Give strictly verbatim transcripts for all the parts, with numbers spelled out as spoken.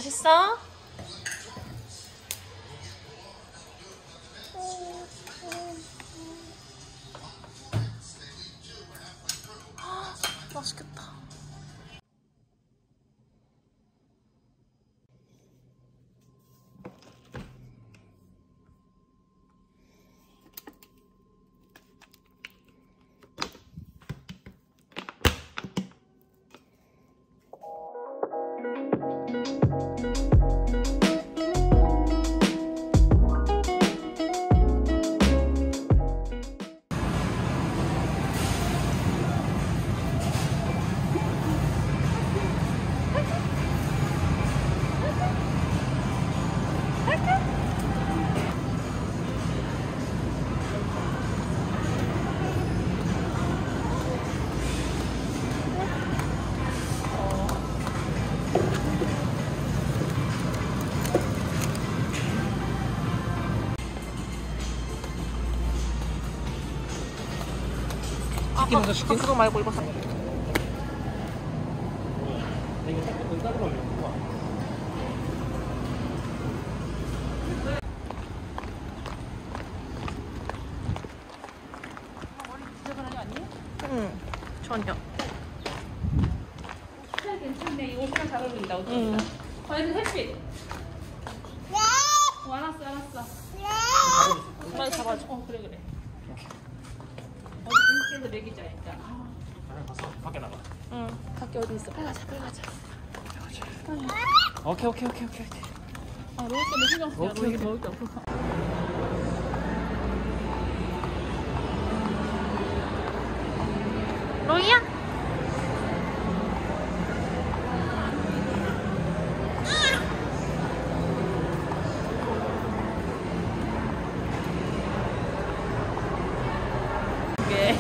맛있어? 맛있겠다. 시키 먼저 시키? 그거 말고 이거 사. 응, 전혀. 괜찮네. 이거 옷이랑 잘 어울린다. 응. 어, 얘들 햇빛. 어, 알았어, 알았어. 빨리 잡아줘. 어, 그래, 그래. 어디 근처에서 먹이자, 일단. 가서 밖에 나가. 응. 밖에 어디 있어? 빨리 가자, 빨리 가자. 오케이 오케이 오케이 오케이. 아, 로봇 때문에 신경 쓰냐. 너 이거 먹을 때 없어. 로이야? 게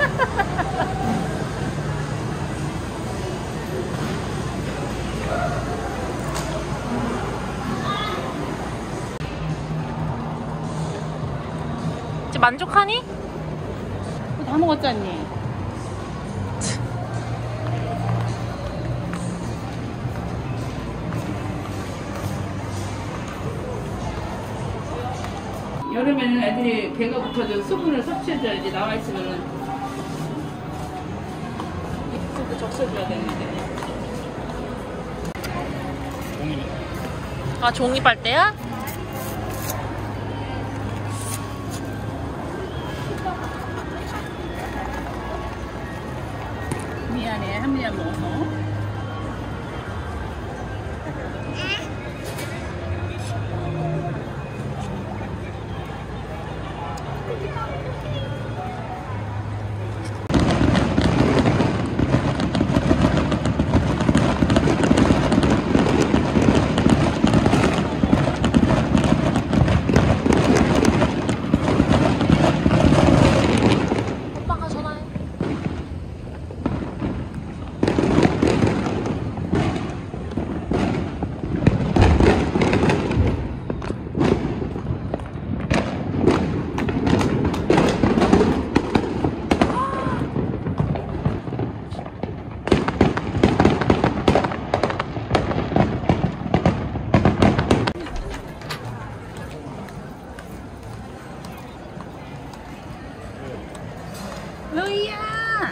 이제 만족하니? 다 먹었잖니? 여름에는 애들이 배가 고파져 수분을 섭취해줘야지. 나와 있으면은 입술도 적셔줘야 되는데. 종이. 아, 종이 빨대야? 미안해, 한 미안 먹어서. 오빠가 전화해. 로이야!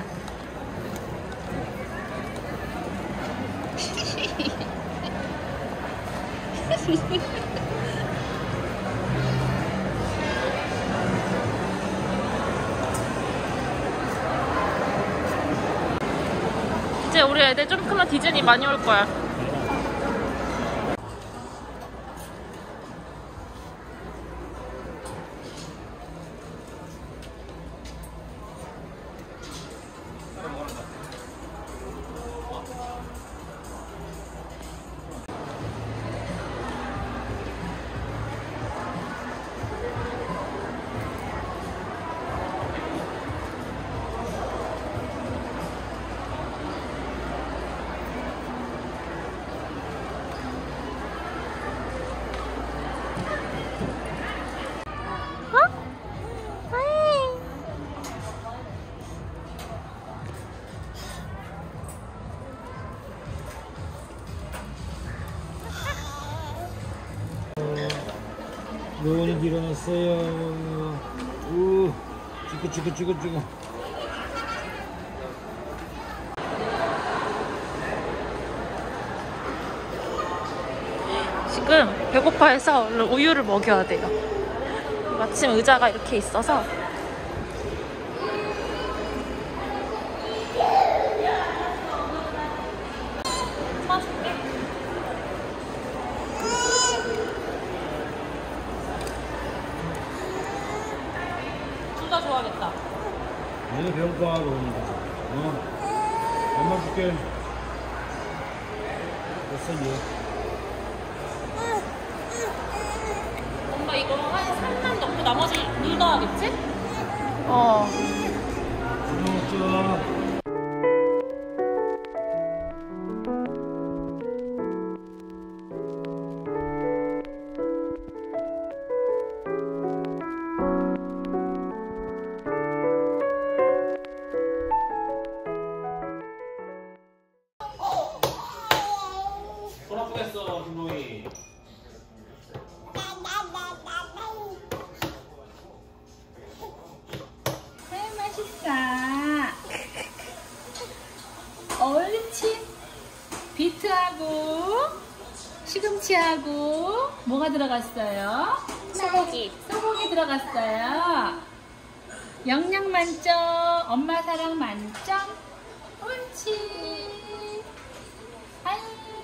이제 우리 애들 좀 크면 디즈니 많이 올 거야. 로운이 일어났어요. 우, 쭈구 쭈구 쭈구 쭈구. 지금 배고파해서 얼른 우유를 먹여야 돼요. 마침 의자가 이렇게 있어서. 사줄게. 둘 다 좋아하겠다. 얘는 배고파 로운이가. 어? 엄마 줄게. 됐어 얘. 엄마 이거 한 삼만 넣고 나머지 물 넣어야겠지? 어. 먹자. 손 아프겠어 김로이. 아유 맛있다. 옳지. 비트하고 시금치하고 뭐가 들어갔어요? 소고기. 소고기 들어갔어요. 영양 만점, 엄마 사랑 만점. 옳지. 아유.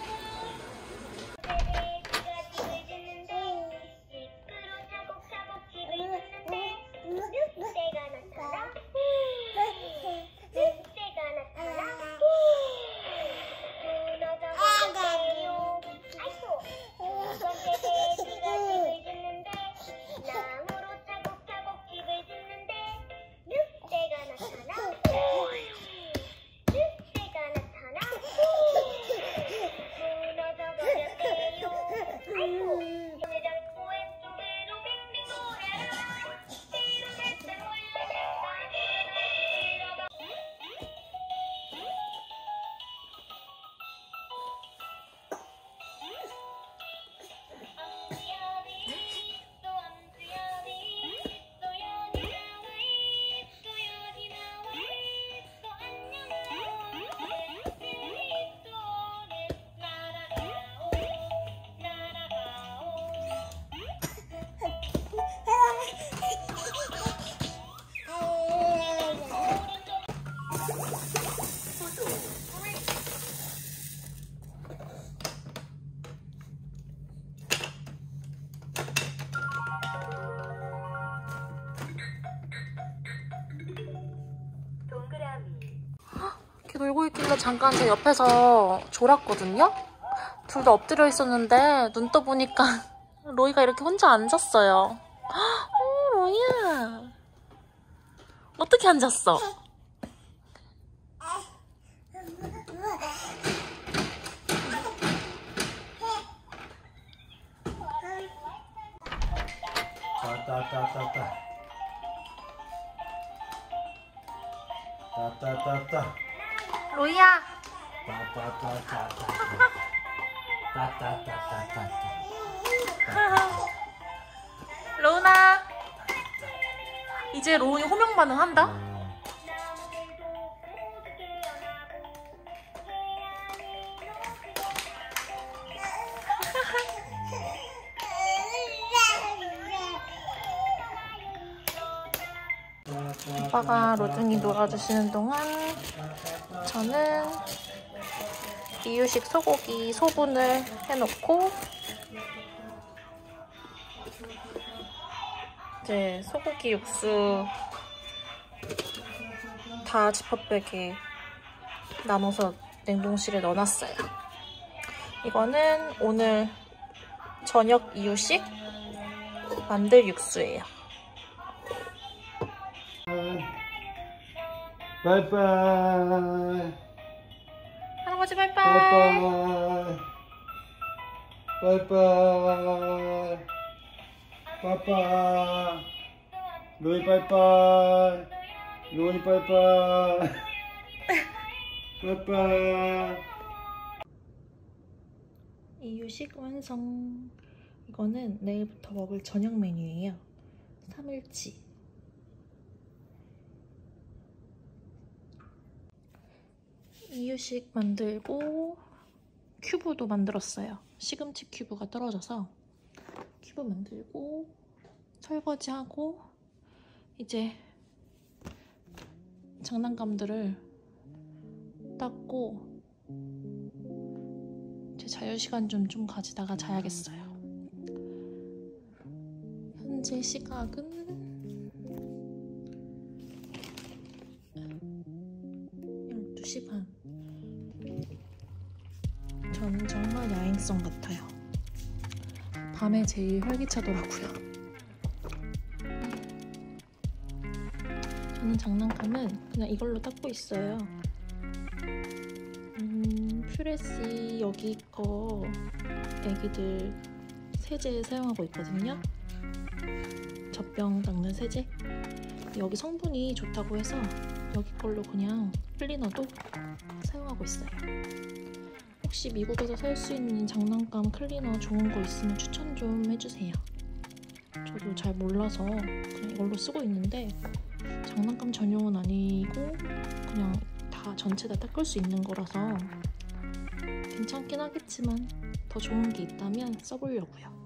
이렇게 놀고 있길래 잠깐 제 옆에서 졸았거든요? 둘 다 엎드려 있었는데 눈 떠보니까 로이가 이렇게 혼자 앉았어요. 어, 로이야. 어떻게 앉았어? 따따따따따. 따따따따. 로이야. 따따따따따. 따따따따따. 로운아. 이제 로운이 호명 반응한다? 오빠가 로중이 놀아주시는 동안 저는 이유식 소고기 소분을 해놓고 이제 소고기 육수 다 지퍼백에 나눠서 냉동실에 넣어놨어요. 이거는 오늘 저녁 이유식 만들 육수예요. 바이바이. 할아버지 바이바이. 바이바이. 바이바이. 바이바이. 로이 바이바이. 로이 바이바이. 바이바이. 이유식 완성. 이거는 내일부터 먹을 저녁 메뉴예요. 삼일치. 이유식 만들고 큐브도 만들었어요. 시금치 큐브가 떨어져서 큐브 만들고 설거지하고 이제 장난감들을 닦고 제 자유시간 좀 좀 가지다가 자야겠어요. 현재 시각은 열두 시 반. 저는 정말 야행성 같아요. 밤에 제일 활기차더라고요. 저는 장난감은 그냥 이걸로 닦고 있어요. 음, 퓨레시 여기 거 애기들 세제 사용하고 있거든요. 젖병 닦는 세제. 여기 성분이 좋다고 해서 여기 걸로 그냥 클리너도 사용하고 있어요. 혹시 미국에서 살 수 있는 장난감 클리너 좋은 거 있으면 추천 좀 해주세요. 저도 잘 몰라서 그냥 이걸로 쓰고 있는데 장난감 전용은 아니고 그냥 다 전체 다 닦을 수 있는 거라서 괜찮긴 하겠지만 더 좋은 게 있다면 써보려고요.